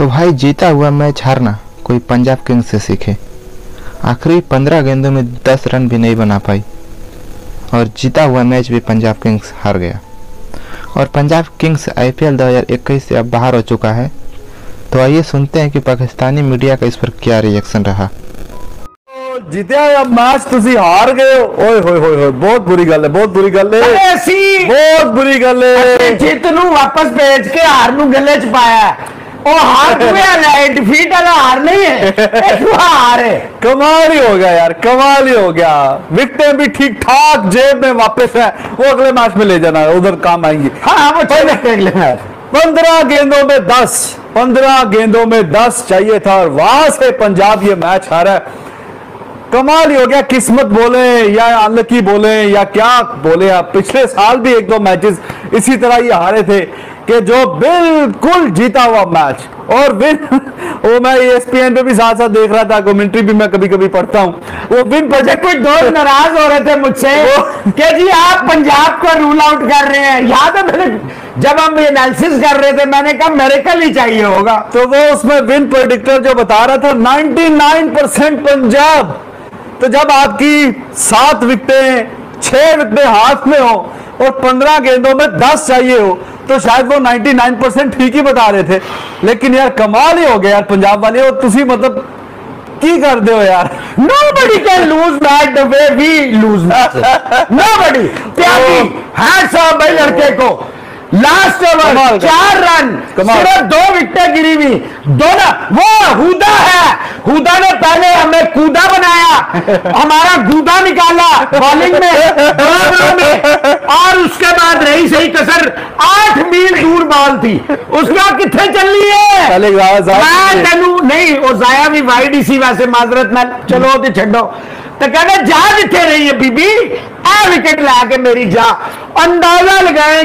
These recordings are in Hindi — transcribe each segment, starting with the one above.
तो भाई जीता हुआ मैच हारना कोई पंजाब किंग्स से सीखे। आखिरी 15 गेंदों में 10 रन भी नहीं बना पाई और जीता हुआ मैच भी पंजाब किंग्स हार गया। और पंजाब किंग्स IPL 2021 से अब बाहर हो चुका है। तो आइए सुनते हैं कि पाकिस्तानी मीडिया का इस पर क्या रिएक्शन रहा। जीतिया मैच तुसी हार गए हो। ओए होए होए होए, बहुत बुरी गल है, बहुत बुरी गल है, बहुत बुरी गल है। जित नू वापस भेज के हार नू गले च पाया। ओ हार है, डिफीट वाला हार नहीं है, हार है। कमाल ही हो गया यार, कमाल ही हो गया। विकेटें भी ठीक ठाक जेब में वापस है, वो अगले मैच में ले जाना है, उधर काम आएंगी। हाँ वो अगले मैच 15 गेंदों में 10, 15 गेंदों में 10 चाहिए था और वहां से पंजाब ये मैच हारा है। कमाल ही हो गया। किस्मत बोले या अनलकी बोले या क्या बोले, आप पिछले साल भी 1-2 मैचेस इसी तरह ये हारे थे कि जो बिल्कुल जीता हुआ मैच और विन वो मैं ESPN पे भी साथ साथ देख रहा था, कमेंट्री भी मैं कभी कभी पढ़ता हूँ। वो विन प्रोजेक्ट कुछ दोस्त नाराज हो रहे थे मुझसे कि जी आप पंजाब को रूल आउट कर रहे हैं। याद है मैंने जब हम एनालिसिस कर रहे थे मैंने कहा मेरेकल ही चाहिए होगा। तो वो उसमें विन प्रेडिक्टर जो बता रहा था 99% पंजाब। तो जब आपकी 7 विकेटें 6 विकेटें हाथ में हो और 15 गेंदों में 10 चाहिए हो तो शायद वो 99% ठीक ही बता रहे थे। लेकिन यार कमाल ही हो गया यार पंजाब वाले। और तुसी मतलब की कर दे हो यार। Nobody can lose match the way we lose match. Nobody. Tyagi hats off भाई लड़के को। लास्ट ओवर 4 रन, सिर्फ 2 विकेटें गिरी हुई। दोनों वो हुदा है, हुदा ने पहले हमें कूदा बनाया, हमारा गूदा निकाला बॉलिंग में और उसके बाद रही सही कसर 8 मील दूर बॉल थी, उसका कितने चल रही है मैं तेनू नहीं। वो जाया भी वाइड इसी वैसे माजरत में चलो तो छो तो कहते जा जिथे रही है बीबी आ विकेट लाके मेरी जा। अंदाजा लगाए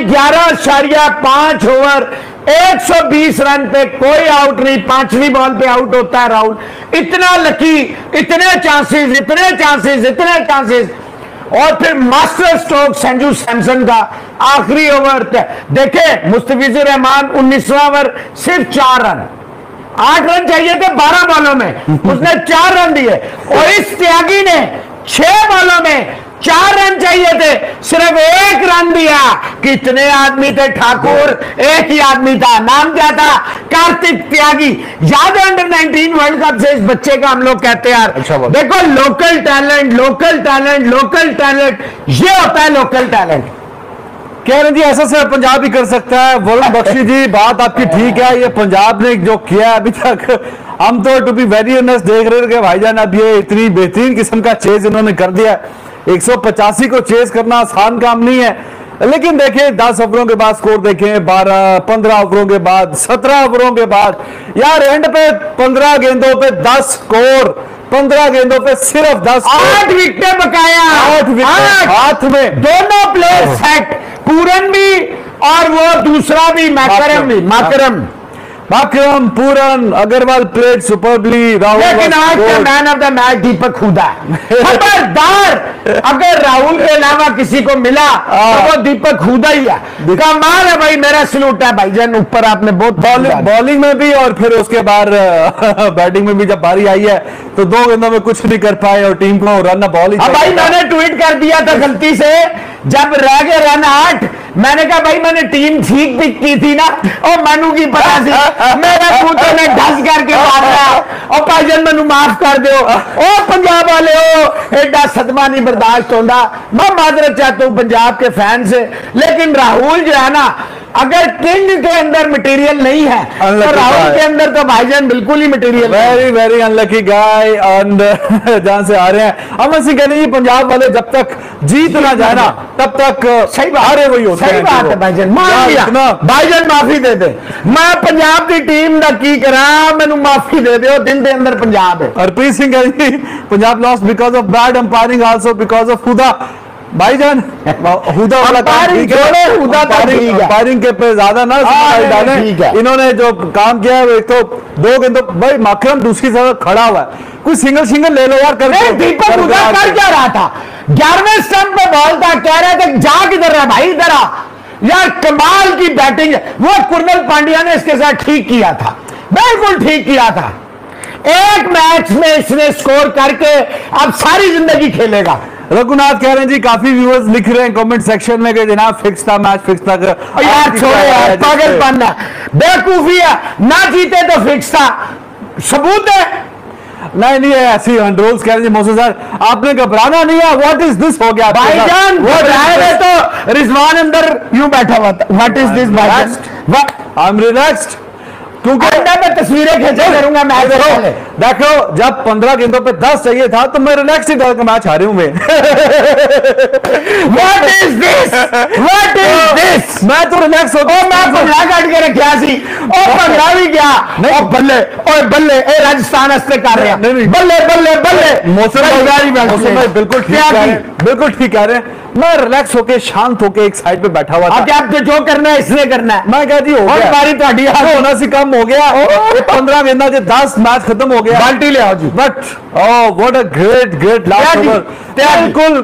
11.5 ओवर 120 रन पे कोई आउट नहीं। 5वीं बॉल पे आउट होता है राहुल। इतना लकी, इतने चांसेस, इतने चांसेस, इतने चांसेस। और फिर मास्टर स्ट्रोक संजू सैमसन का आखिरी ओवर देखे। मुस्तफिजुर रहमान 19वां ओवर सिर्फ 4 रन, 8 रन चाहिए थे 12 बॉलों में, उसने 4 रन दिए। और इस त्यागी ने 6 बॉलों में 4 रन चाहिए थे, सिर्फ 1 रन दिया। कितने आदमी थे ठाकुर, एक ही आदमी था, नाम क्या था? कार्तिक त्यागी। याद है अंडर 19 वर्ल्ड कप से इस बच्चे का हम लोग कहते हैं यार अच्छा देखो local talent, local talent, local talent, ये होता है लोकल टैलेंट। कह रहे जी ऐसा सिर्फ पंजाब ही कर सकता है। वरुण बख्शी जी बात आपकी ठीक है, ये पंजाब ने जो किया अभी तक हम तो टू बी वेरी ऑनेस्ट देख रहे थे भाईजान। अब ये इतनी बेहतरीन किस्म का चेज इन्होंने कर दिया। 185 को चेज करना आसान काम नहीं है। लेकिन देखें 10 ओवरों के बाद स्कोर देखें, 12-15 ओवरों के बाद, 17 ओवरों के बाद यार एंड पे 15 गेंदों पे 10 स्कोर, 15 गेंदों पे सिर्फ 10, 8 विकेटें बकाया, 8 विकेट हाथ में। दोनों प्लेयर सेट, पूरन भी और वो दूसरा भी Markram Pooran Agarwal played superbly. Rahul लेकिन आज का man of the match Deepak Hooda. खबरदार अगर राहुल के अलावा किसी को मिला तो वो दीपक हुडा ही है। कमाल है भाई, मेरा सलूट है भाईजान। ऊपर आपने बहुत बॉलिंग में भी और फिर उसके बाद बैटिंग में भी जब बारी आई है तो 2 गेंदों में कुछ नहीं कर पाए और टीम को रन बॉल ही। भाई मैंने ट्वीट कर दिया था गलती से जब रह गए रन 8, मैंने कहा भाई मैंने टीम ठीक पिक की थी ना और मनु की पता सी मेरे कूते ने ढस करके मारा और भाईजान मनु माफ कर दो। ओ पंजाब वाले हो एडा सदमा नहीं बर्दाश्त होता। मैं माजरत चाहता हूं पंजाब के फैन से, लेकिन राहुल जो है ना अगर किंग के अंदर मटेरियल नहीं है तो राहुल के अंदर तो भाईजान बिल्कुल ही material. Very very unlucky guy and जहां से आ रहे हैं अमन सिंह कहते हैं पंजाब वाले जब तक जीत ना जाए ना तब तक सही बात है, वही होता है। सही बात है भाईजान, भाईजान माफी दे दे। मैं पंजाब की टीम का की करा, मैनू माफी दे दो। दिन के अंदर पंजाब है। हरप्रीत सिंह कहते हैं Punjab lost because of bad umpiring, also because of Hooda. भाईजान हुदा वाला ठीक है, अंपायरिंग के पे ज्यादा ना डालें। इन्होंने जो काम किया है एक तो 2 गेंदों भाई माकरम दूसरी तरफ खड़ा हुआ है, कोई सिंगल ले लो यार। दीपक हुडा कर क्या रहा था? 11वें स्टंप पे बॉल था, कह रहे थे जा किधर है भाई, इधर आ। यार कमाल की बैटिंग। वो कुर्नल पांड्या ने इसके साथ ठीक किया था। बिल्कुल ठीक किया था। एक मैच में इसने स्कोर करके अब सारी जिंदगी खेलेगा। रघुनाथ कह रहे हैं जी, काफी व्यूअर्स लिख रहे हैं कमेंट सेक्शन में कि जनाब फिक्स था मैच, फिक्स था। यार छोड़ो यार, पागलपन है, बेवकूफी है, ना जीते तो फिक्स था, सबूत है। नहीं ऐसी रोल्स कह रहे हैं मोहसिन सर, आपने घबराना नहीं है। व्हाट इज दिस हो गया भाईजान, घबराए तो रिजवान अंदर यूं बैठा हुआ था। व्हाट इज दिस भाईजान? आई एम रिलैक्स्ड, क्योंकि मैं तस्वीरें खींचा करूंगा मैच से। देखो जब 15 गेंदों पे 10 चाहिए था तो मैं रिलैक्स ही डाल मैच हारे हूं मैं। What is this? What is this? मैं तो रिलैक्स हो गया। मैं भंगड़ा काट के रखा सी, और भंगड़ा भी गया। ओ बल्ले, ओए बल्ले, ए राजस्थान हंसते कर रहे हैं। बल्ले बल्ले बल्ले। मौसम भाई बिल्कुल ठीक कह रहे हैं, बिल्कुल ठीक कह रहे हैं। मैं रिलैक्स होके शांत होके एक साइड पे बैठा हुआ था। आप जो करना है इसने करना है। मैं कह दी हो गया, हमारी ਤੁਹਾਡੀ होना सी कम हो गया। 15 गेंदा से 10 मैच खत्म हो गया। बाल्टी ले आओ जी। But what a great last over. बिल्कुल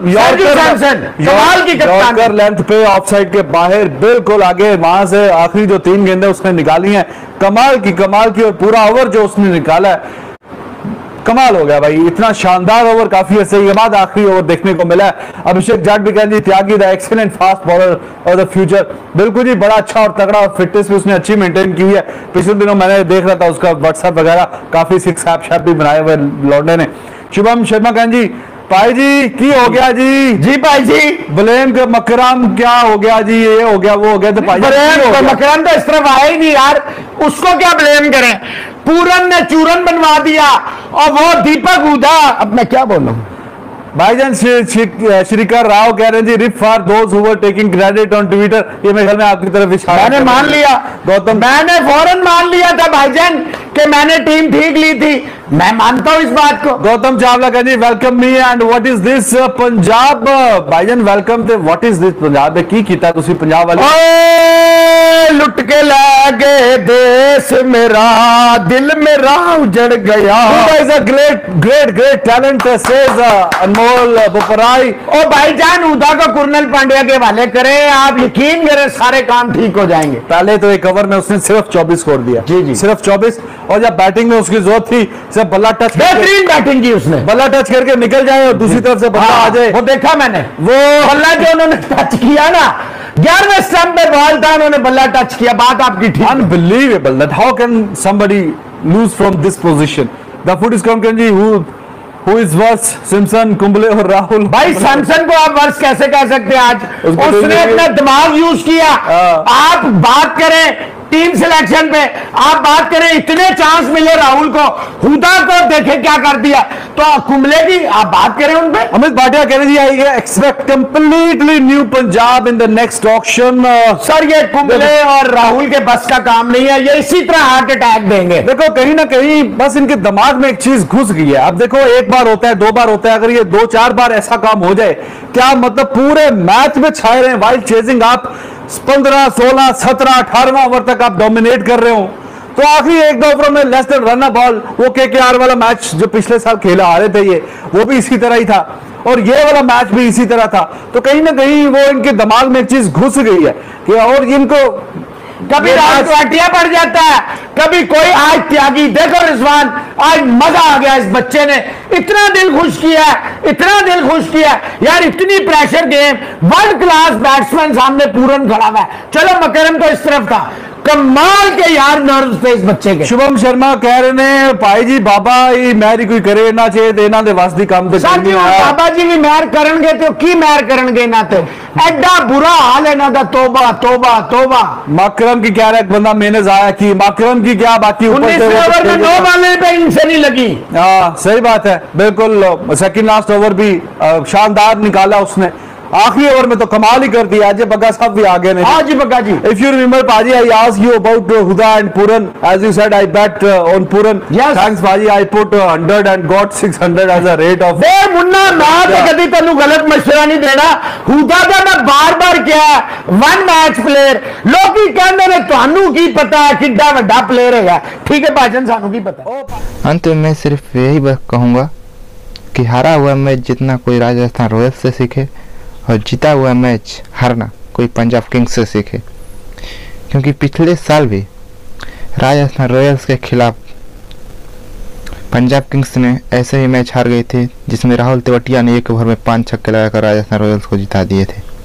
कमाल की यॉर्कर लेंथ पे ऑफसाइड के बाहर बिल्कुल आगे, वहां से आखिरी जो 3 गेंदें उसने निकाली हैं, कमाल की, और पूरा ओवर जो उसने निकाला है कमाल हो गया भाई। इतना शानदार ओवर काफी अर्से के बाद आखिरी ओवर देखने को मिला है। अभिषेक जाट भी कहें जी, Tyagi the excellent fast bowler of the future. बिल्कुल जी, बड़ा अच्छा और तगड़ा, और फिटनेस भी उसने अच्छी मेंटेन की है। पिछले दिनों मैंने देख रहा था उसका व्हाट्सएप वगैरह, काफी सिक्स शैप भी बनाए हुए लौंडे ने। शुभम शर्मा कहें जी, भाई जी की हो गया जी भाई जी, ब्लेम के मकरम क्या हो गया जी, ये हो गया वो हो गया। तो भाई मकरम तो इस तरफ आया ही नहीं यार, उसको क्या ब्लेम करें? पूरन ने चूरन बनवा दिया, और वो दीपक हुडा। अब मैं क्या बोलूं? भाईजान श्रीकर राव कह रहे हैं जी, RIP for those who were taking credit on Twitter. ये मेरे ख्याल में आपकी तरफ इशारा, मैंने मान लिया गौतम, मैंने फौरन मान लिया था भाईजान कि मैंने टीम ठीक ली थी। मैं मानता हूं इस बात को। गौतम चावला कह जी, welcome me and what is this Punjab. भाईजान वेलकम थे, व्हाट इज दिस पंजाब की कीता तुसी पंजाब वाले? लुट के ला गए देश मेरा, दिल मेरा उजड़ गया। Is a great talent says Anmol Boparai. और भाईजान उदा को कुरनल पांड्या के हवाले करें, आप यकीन करें सारे काम ठीक हो जाएंगे। पहले तो एक ओवर में उसने सिर्फ 24 स्कोर दिया, जी सिर्फ 24, और जब बैटिंग में उसकी जरूरत थी सिर्फ बल्ला टच, बेहतरीन बैटिंग की उसने, बल्ला टच करके निकल जाए और दूसरी तरफ से बल्ला आ जाए। वो देखा मैंने, वो बल्ला जो उन्होंने टच किया ना, 11वें स्टंप पे बॉल था, उन्होंने बल्ला टच किया। बात आपकी ठीक। Unbelievable that how can somebody lose from this position. The foot is come can जी, who is worse, Simpson, Kumble और राहुल? भाई सैमसन को आप वर्स कैसे कह सकते हैं? आज उसने अपना दिमाग यूज किया। आप बात करें टीम सिलेक्शन पे, आप बात करें इतने चांस मिले राहुल को, हुडा को देखे क्या कर दिया, तो कुंबले की आप बात करें उन पे। अमित भाटिया कह रहे जी, I expect completely new Punjab in the next auction. Sir ये कुंबले और राहुल के बस का काम नहीं है, ये इसी तरह हार्ट अटैक देंगे। देखो कहीं ना कहीं बस इनके दिमाग में एक चीज घुस गई है। अब देखो एक बार होता है, 2 बार होता है, अगर ये 2-4 बार ऐसा काम हो जाए, क्या मतलब पूरे मैच में छाए रहे वाइल्ड चेजिंग, आप 15, 16, 17, 18वां ओवर तक आप डोमिनेट कर रहे हो, तो आखिरी 1-2 ओवर में लेस देन रन बॉल, वो केकेआर वाला मैच जो पिछले साल खेला आ रहे थे ये, वो भी इसी तरह ही था, और ये वाला मैच भी इसी तरह था। तो कहीं ना कहीं वो इनके दिमाग में एक चीज घुस गई है कि, और इनको कभी राजवाटिया पड़ जाता है, कभी कोई। आज त्यागी देखो रिजवान, आज मजा आ गया, इस बच्चे ने इतना दिल खुश किया है, इतना दिल खुश किया है यार। इतनी pressure game, world class batsman सामने पूरन खड़ा हुआ है। चलो मकरम तो इस तरफ था, कमाल के यार नर्व्स थे इस बच्चे के। शुभम शर्मा कह रहे ने, भाई जी बाबा मैरी कोई करे ना चाहिए, इन्हों के वास की काम बाबा जी भी मैर करेंगे तो की मैर करेंगे इन्हों ते, एडा बुरा हाल है इन्हों का। तोबा तोबा तोबा। माकरम की क्या बंदा मैंने जाया की, माकरम की क्या बाकी 19 ओवर में 9 बालें पे इनसे नहीं लगी। हाँ सही बात है, बिल्कुल। सेकंड लास्ट ओवर भी शानदार निकाला उसने, आखिरी ओवर में तो कमाल ही कर दिया। आज बग्गा साहब भी आ गए ने। हाँ जी Bagga ji, if you remember paaji, I asked you about Hooda and Pooran, as you said I bet on Pooran. Thanks paaji, I put 100 and got 600 as a rate of. ए मुन्ना मैं तो कभी तेनू गलत मशवरा नहीं देना। हुडा का मैं बार-बार किया, वन मैच प्लेयर, लोग ही कहंदे ने तुहानू की पता है किड्डा वड्डा प्लेयर है। ठीक है भाजन, सानू की पता। अंत में सिर्फ यही बात कहूंगा कि हारा हुआ मैच जितना कोई राजस्थान रॉयल्स से सीखे, और जीता हुआ मैच हारना कोई पंजाब किंग्स से सीखे। क्योंकि पिछले साल भी राजस्थान रॉयल्स के खिलाफ पंजाब किंग्स ने ऐसे ही मैच हार गए थे जिसमें राहुल तेवतिया ने 1 ओवर में 5 छक्के लगाकर राजस्थान रॉयल्स को जिता दिए थे।